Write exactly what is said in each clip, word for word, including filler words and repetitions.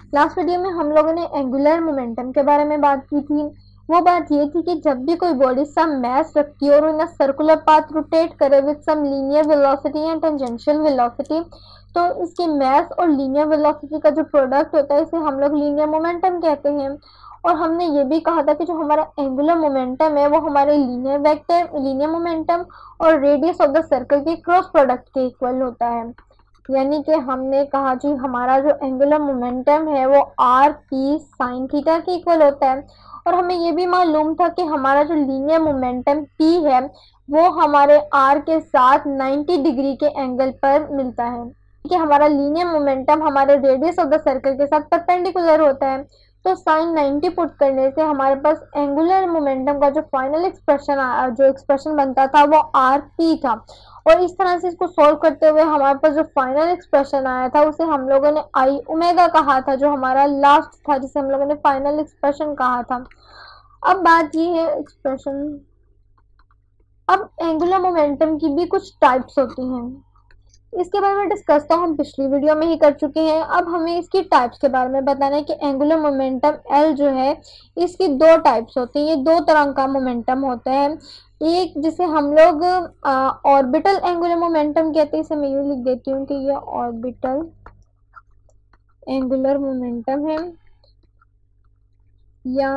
Last video में हम लोगों ने एंगुलर मोमेंटम के बारे में बात की थी। वो बात ये थी कि जब भी कोई बॉडी सम मास रखती है और इन सर्कुलर पाथ रोटेट करे with some linear velocity and tangential velocity, तो इसके मास और लीनियर वेलोसिटी का जो प्रोडक्ट होता है इसे हम लोग लीनियर मोमेंटम कहते हैं। और हमने ये भी कहा था कि जो हमारा एंगुलर मोमेंटम है वो हमारे लीनियर वेक्टर लीनियर मोमेंटम और रेडियस ऑफ द सर्कल के क्रॉस प्रोडक्ट के इक्वल होता है। यानी कि हमने कहा जी हमारा जो एंगुलर मोमेंटम है वो आर पी साइन थीटा के इक्वल होता है। और हमें ये भी मालूम था कि हमारा जो लीनियर मोमेंटम पी है वो हमारे आर के साथ नब्बे डिग्री के एंगल पर मिलता है कि हमारा लीनियर मोमेंटम हमारे रेडियस ऑफ द सर्कल के साथ परपेंडिकुलर होता है। तो साइन नब्बे पुट करने से हमारे पास एंगुलर मोमेंटम का जो फाइनल एक्सप्रेशन जो एक्सप्रेशन बनता था वो आर पी था। और इस तरह से इसको सॉल्व करते हुए हमारे पास जो फाइनल एक्सप्रेशन आया था उसे हम लोगों ने आई ओमेगा कहा था, जो हमारा लास्ट था जिसे हम लोगों ने फाइनल एक्सप्रेशन कहा था। अब बात ये है एक्सप्रेशन, अब एंगुलर मोमेंटम की भी कुछ टाइप्स होती हैं, इसके बारे में डिस्कस तो हम पिछली वीडियो में ही कर चुके हैं। अब हमें इसकी टाइप्स के बारे में बताना है कि एंगुलर मोमेंटम एल जो है इसकी दो टाइप्स होती हैं, ये दो तरह का मोमेंटम होता है। एक जिसे हम लोग ऑर्बिटल एंगुलर मोमेंटम कहते हैं, इसे मैं यूं लिख देती हूँ कि ये ऑर्बिटल एंगुलर मोमेंटम है, या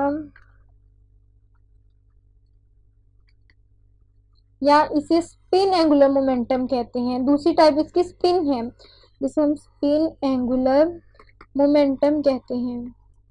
या इसे स्पिन एंगुलर मोमेंटम कहते हैं। दूसरी टाइप इसकी स्पिन है जिसे हम स्पिन एंगुलर मोमेंटम कहते हैं।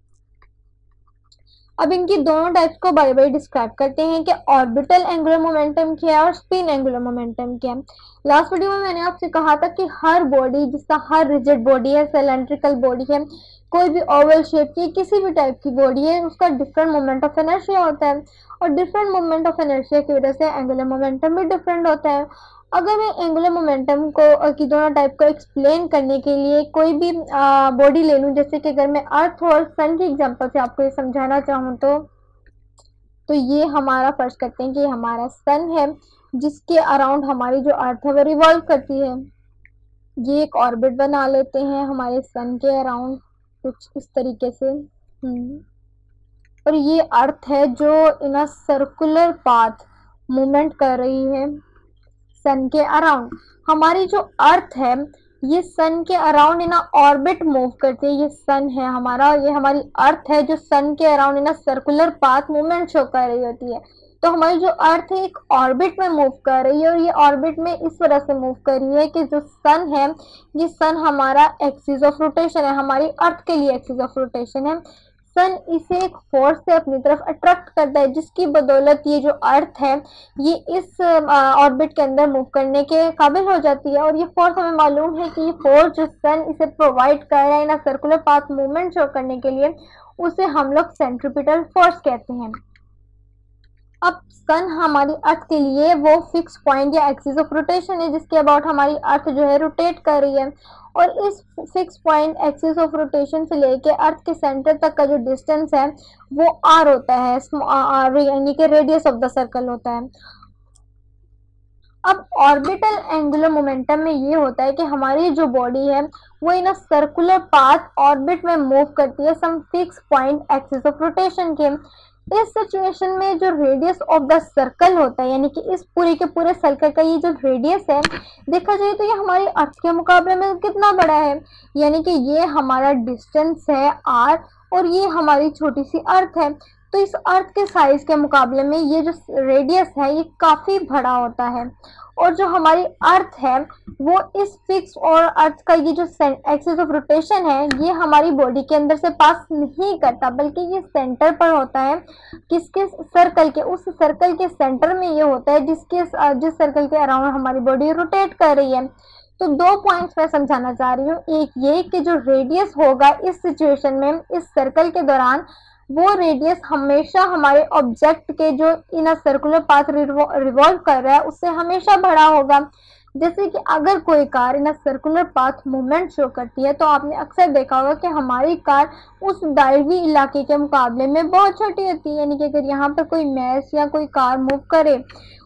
अब इनकी दोनों टाइप्स को बारी बारी डिस्क्राइब करते हैं कि ऑर्बिटल एंगुलर मोमेंटम क्या है और स्पिन एंगुलर मोमेंटम क्या है। लास्ट वीडियो में मैंने आपसे कहा था कि हर बॉडी, जिसका हर रिजिड बॉडी है, सिलेंड्रिकल बॉडी है, कोई भी ओवल शेप की किसी भी टाइप की बॉडी है, उसका डिफरेंट मोमेंट ऑफ इनर्शिया होता है और डिफरेंट मोमेंट ऑफ इनर्शिया की वजह से एंगुलर मोमेंटम भी डिफरेंट होता है। अगर मैं एंगुलर मोमेंटम को की दोनों टाइप को एक्सप्लेन करने के लिए कोई भी बॉडी ले लूँ, जैसे कि अगर मैं अर्थ और सन की एग्जांपल से आपको ये समझाना चाहूँ तो तो ये हमारा फर्ज करते हैं कि हमारा सन है जिसके अराउंड हमारी जो अर्थ है वो रिवॉल्व करती है। ये एक ऑर्बिट बना लेते हैं हमारे सन के अराउंड कुछ इस तरीके से, और ये अर्थ है जो in a circular path movement कर रही है सन के अराउंड। हमारी जो अर्थ है ये सन के अराउंड इन ऑर्बिट मूव करती है। ये सन है हमारा, ये हमारी अर्थ है जो सन के around in circular path movement show कर रही होती है। तो हमारी जो अर्थ है एक ऑर्बिट में मूव कर रही है और ये ऑर्बिट में इस वजह से मूव कर रही है कि जो सन है ये सन हमारा एक्सिस ऑफ रोटेशन है, हमारी अर्थ के लिए एक्सिस ऑफ रोटेशन है। सन इसे एक फोर्स से अपनी तरफ अट्रैक्ट करता है जिसकी बदौलत ये जो अर्थ है ये इस ऑर्बिट के अंदर मूव करने के काबिल हो जाती है। और ये फोर्स हमें मालूम है कि ये फोर्स जो सन इसे प्रोवाइड कर रहा है ना सर्कुलर पाथ मूवमेंट शो करने के लिए, उसे हम लोग सेंट्रीपिटल फोर्स कहते हैं। अब सन हमारी अर्थ के लिए वो फिक्स पॉइंट या एक्सिस ऑफ रोटेशन है जिसके अबाउट हमारी अर्थ जो है रोटेट कर रही है, और इस fix point axis of rotation से लेके अर्थ के सेंटर तक का जो डिस्टेंस है वो आर होता है, आर यानी कि रेडियस ऑफ द सर्कल होता है। अब ऑर्बिटल एंगुलर मोमेंटम में ये होता है कि हमारी जो बॉडी है वो इन सर्कुलर पाथ ऑर्बिट में मूव करती है some fix point axis of rotation के। इस सिचुएशन में जो रेडियस ऑफ द सर्कल होता है, यानी कि इस पूरे के पूरे सर्कल का ये जो रेडियस है देखा जाए तो ये हमारी अर्थ के मुकाबले में कितना बड़ा है, यानी कि ये हमारा डिस्टेंस है आर और ये हमारी छोटी सी अर्थ है। तो इस अर्थ के साइज के मुकाबले में ये जो रेडियस है ये काफी बड़ा होता है, और जो हमारी अर्थ है वो इस फिक्स और अर्थ का ये जो एक्सिस ऑफ रोटेशन है ये हमारी बॉडी के अंदर से पास नहीं करता, बल्कि ये सेंटर पर होता है। किसके सर्कल के, उस सर्कल के सेंटर में ये होता है जिसके जिस सर्कल के अराउंड हमारी बॉडी रोटेट कर रही है। तो दो पॉइंट्स मैं समझाना चाह रही हूँ, एक ये कि जो रेडियस होगा इस सिचुएशन में इस सर्कल के दौरान वो रेडियस हमेशा हमारे ऑब्जेक्ट के जो इन सर्कुलर पाथ रिवॉल्व कर रहा है उससे हमेशा बड़ा होगा। जैसे कि अगर कोई car in circular path movement show करती है तो आपने अक्सर देखा होगा कि हमारी कार उस दायवी इलाके के मुकाबले में बहुत छोटी होती है, यानी कि अगर यहाँ पर कोई मैस या कोई कार मूव करे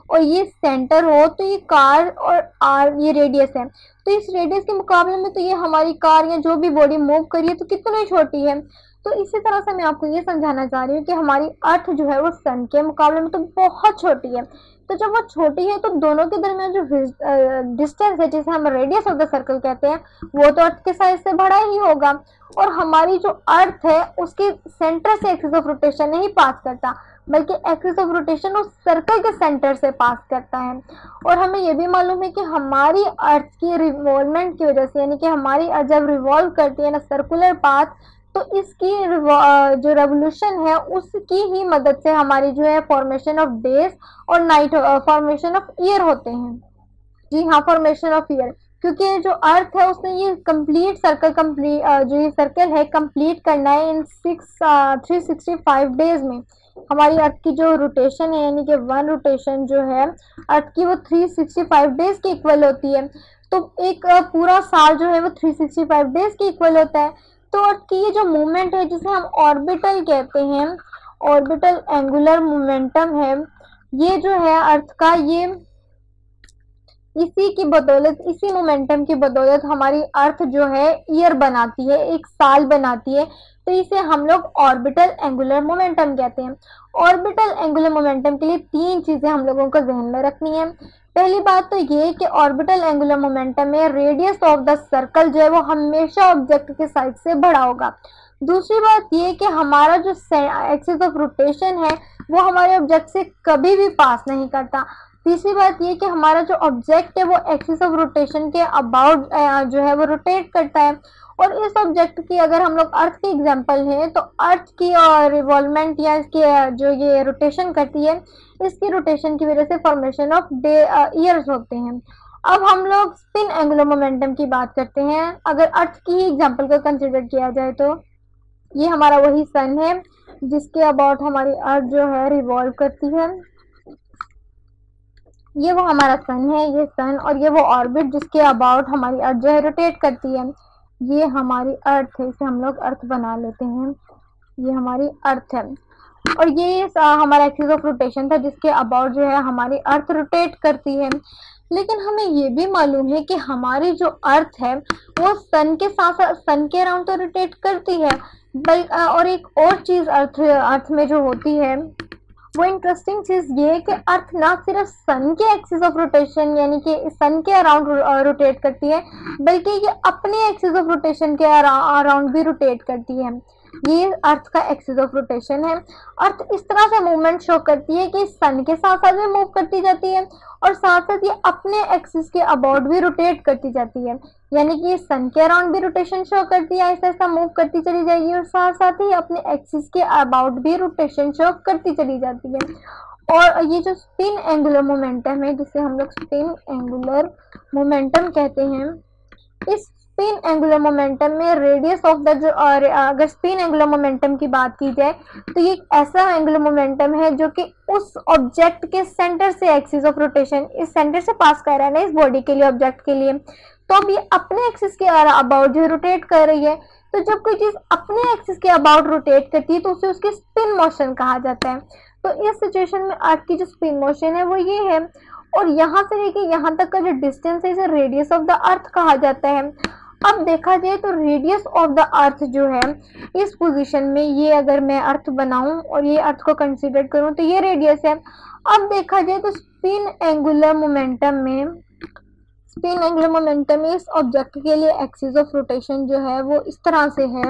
और ये सेंटर हो, तो ये कार और आर ये रेडियस है, तो इस रेडियस के मुकाबले में तो ये हमारी कार या जो भी बॉडी मूव करी है तो कितनी छोटी है। तो इसी तरह से मैं आपको ये समझाना चाह रही हूँ कि हमारी अर्थ जो है वो सन के मुकाबले में तो बहुत छोटी है। तो जब वो छोटी है तो दोनों के दरमियान जो डिस्टेंस है, जिसे हम रेडियस ऑफ द सर्कल कहते हैं, वो तो अर्थ के साइज से बड़ा ही होगा। और हमारी जो अर्थ है उसके सेंटर से एक्सिस ऑफ रोटेशन नहीं पास करता, बल्कि एक्सिस ऑफ रोटेशन उस सर्कल के सेंटर से पास करता है। और हमें ये भी मालूम है कि हमारी अर्थ की रिवॉल्वमेंट की वजह से, यानी कि हमारी अर्थ जब रिवॉल्व करती है ना सर्कुलर पाथ, तो इसकी जो रेवोल्यूशन है उसकी ही मदद से हमारी जो है फॉर्मेशन ऑफ डेज और नाइट, फॉर्मेशन ऑफ ईयर होते हैं। जी हाँ, फॉर्मेशन ऑफ ईयर, क्योंकि जो अर्थ है उसने ये कंप्लीट सर्कल कंप्लीट जो ये सर्कल है कंप्लीट करना है in six three sixty five days में। हमारी अर्थ की जो रोटेशन है, यानी कि वन रोटेशन जो है अर्थ की, वो थ्री सिक्सटी फाइव डेज के इक्वल होती है। तो एक पूरा साल जो है वो थ्री सिक्सटी फाइव डेज के इक्वल होता है। तो अर्थ की ये जो मूवमेंट है जिसे हम ऑर्बिटल कहते हैं, ऑर्बिटल एंगुलर मोमेंटम है, ये जो है अर्थ का, ये इसी की बदौलत, इसी मोमेंटम की बदौलत हमारी अर्थ जो है ईयर बनाती है, एक साल बनाती है। तो इसे हम लोग ऑर्बिटल एंगुलर मोमेंटम कहते हैं। ऑर्बिटल एंगुलर मोमेंटम के लिए तीन चीजें हम लोगों को ध्यान में रखनी है। पहली बात तो ये कि ऑर्बिटल एंगुलर मोमेंटम में रेडियस ऑफ द सर्कल जो है वो हमेशा ऑब्जेक्ट के साइड से बड़ा होगा। दूसरी बात ये कि हमारा जो एक्सिस ऑफ रोटेशन है वो हमारे ऑब्जेक्ट से कभी भी पास नहीं करता। तीसरी बात ये कि हमारा जो ऑब्जेक्ट है वो एक्सिस ऑफ रोटेशन के अबाउट जो है वो रोटेट करता है। और इस ऑब्जेक्ट की अगर हम लोग अर्थ की एग्जांपल है तो अर्थ की रिवॉल्वमेंट या इसकी जो ये रोटेशन करती है, इसकी रोटेशन की वजह से फॉर्मेशन ऑफ डे ईयर्स होते हैं। अब हम लोग स्पिन एंगुलर मोमेंटम की बात करते हैं। अगर अर्थ की ही एग्जांपल को कंसिडर किया जाए तो ये हमारा वही सन है जिसके अबाउट हमारी अर्थ जो है रिवॉल्व करती है। ये वो हमारा सन है, ये सन, और ये वो ऑर्बिट जिसके अबाउट हमारी अर्थ जो है रोटेट करती है। ये हमारी अर्थ है, इसे हम लोग अर्थ बना लेते हैं, ये हमारी अर्थ है। और ये हमारा एक्सिस ऑफ रोटेशन था जिसके अबाउट जो है हमारी अर्थ रोटेट करती है। लेकिन हमें ये भी मालूम है कि हमारी जो अर्थ है वो सन के साथ साथ सन के अराउंड तो रोटेट करती है, बल और एक और चीज अर्थ अर्थ में जो होती है वो इंटरेस्टिंग चीज ये है कि अर्थ ना सिर्फ सन के एक्सिस ऑफ रोटेशन यानी कि सन के अराउंड रोटेट करती है, बल्कि ये अपने एक्सिस ऑफ रोटेशन के अराउंड भी रोटेट करती है। ये अर्थ का एक्सिस ऑफ रोटेशन है। अर्थ इस तरह से मूवमेंट शो करती है कि सन के साथ साथ भी मूव करती जाती है और साथ साथ ये अपने एक्सिस के अबाउट भी रोटेट करती जाती है, यानी कि सन के अराउंड भी रोटेशन शो करती है, ऐसा ऐसा मूव करती चली जाएगी और साथ साथ ही अपने एक्सिस के अबाउट भी रोटेशन शो करती चली जाती है। और ये जो स्पिन एंगुलर मोमेंटम है जिसे हम लोग स्पिन एंगुलर मोमेंटम कहते हैं, इस स्पिन एंगुलर मोमेंटम में रेडियस ऑफ द जो और अगर स्पिन एंगुलर मोमेंटम की बात की जाए तो ये एक ऐसा एंगुलर मोमेंटम है जो कि उस ऑब्जेक्ट के सेंटर से एक्सिस ऑफ रोटेशन इस सेंटर से पास कर रहा है ना इस बॉडी के लिए, ऑब्जेक्ट के लिए, तो अब ये अपने एक्सिस के अबाउट जो रोटेट कर रही है। तो जब कोई चीज अपने एक्सिस के अबाउट रोटेट करती है तो उसे उसकी स्पिन मोशन कहा जाता है। तो इस सिचुएशन में अर्थ की जो स्पिन मोशन है वो ये है, और यहाँ से लेके यहाँ तक का जो डिस्टेंस है इसे रेडियस ऑफ द अर्थ कहा जाता है। अब देखा जाए तो रेडियस ऑफ द अर्थ जो है इस पोजीशन में, ये अगर मैं अर्थ बनाऊं और ये अर्थ को कंसीडर करूं तो ये रेडियस है। अब देखा जाए तो स्पिन एंगुलर मोमेंटम में स्पिन एंगुलर मोमेंटम में इस ऑब्जेक्ट के लिए एक्सिस ऑफ रोटेशन जो है वो इस तरह से है,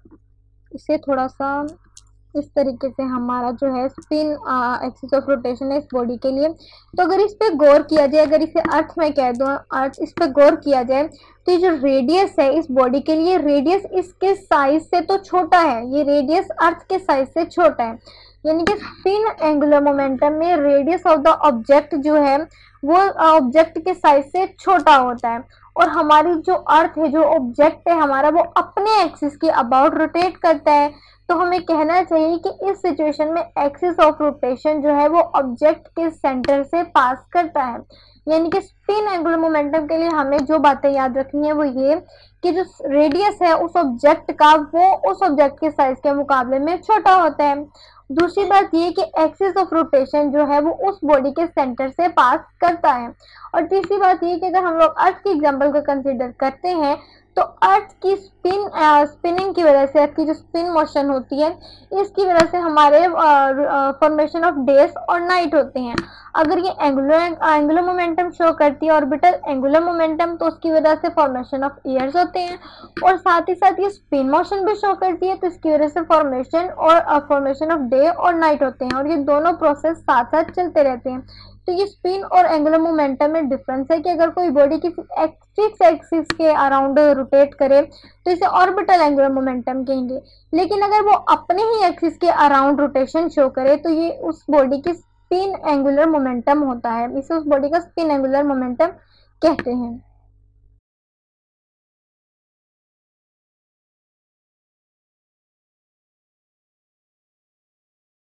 इसे थोड़ा सा इस तरीके से हमारा जो है स्पिन एक्सिस ऑफ रोटेशन है इस बॉडी के लिए। तो अगर इस पे गौर किया जाए, अगर इसे अर्थ में कह दूं, अर्थ इस पे गौर किया जाए तो ये जो रेडियस है इस बॉडी के लिए, रेडियस इसके साइज से तो छोटा है, ये रेडियस अर्थ के साइज से छोटा है, यानी कि स्पिन एंगुलर मोमेंटम में रेडियस ऑफ द ऑब्जेक्ट जो है वो ऑब्जेक्ट के साइज से छोटा होता है। और हमारी जो अर्थ है, जो ऑब्जेक्ट है हमारा, वो अपने एक्सिस के अबाउट रोटेट करता है। तो हमें कहना चाहिए कि इस सिचुएशन में एक्सिस ऑफ रोटेशन जो है वो ऑब्जेक्ट के सेंटर से पास करता है, यानी कि स्पिन एंगुलर मोमेंटम के लिए हमें जो बातें याद रखनी है वो ये कि जो रेडियस है उस ऑब्जेक्ट का वो उस ऑब्जेक्ट के साइज के मुकाबले में छोटा होता है। दूसरी बात ये कि एक्सिस ऑफ रोटेशन जो है वो उस बॉडी के सेंटर से पास करता है। और तीसरी बात ये कि अगर हम लोग अर्थ की एग्जांपल को कंसीडर करते हैं तो अर्थ की स्पिन स्पिनिंग की वजह से, अर्थ की जो स्पिन मोशन होती है, इसकी वजह से हमारे फॉर्मेशन ऑफ डेज और नाइट होते हैं। अगर ये एंगुलर एंगुलर मोमेंटम शो करती है, ऑर्बिटल एंगुलर मोमेंटम, तो उसकी वजह से फॉर्मेशन ऑफ ईयर्स होते हैं। और साथ ही साथ ये स्पिन मोशन भी शो करती है, तो इसकी वजह से फॉर्मेशन और फॉर्मेशन ऑफ डे और नाइट होते हैं, और ये दोनों प्रोसेस साथ साथ चलते रहते हैं। तो ये स्पिन और एंगुलर मोमेंटम में डिफरेंस है कि अगर कोई बॉडी किसी फिक्स एक्सिस के अराउंड रोटेट करे तो इसे ऑर्बिटल एंगुलर मोमेंटम कहेंगे, लेकिन अगर वो अपने ही एक्सिस के अराउंड रोटेशन शो करे तो ये उस बॉडी की स्पिन एंगुलर मोमेंटम होता है, इसे उस बॉडी का स्पिन एंगुलर मोमेंटम कहते हैं।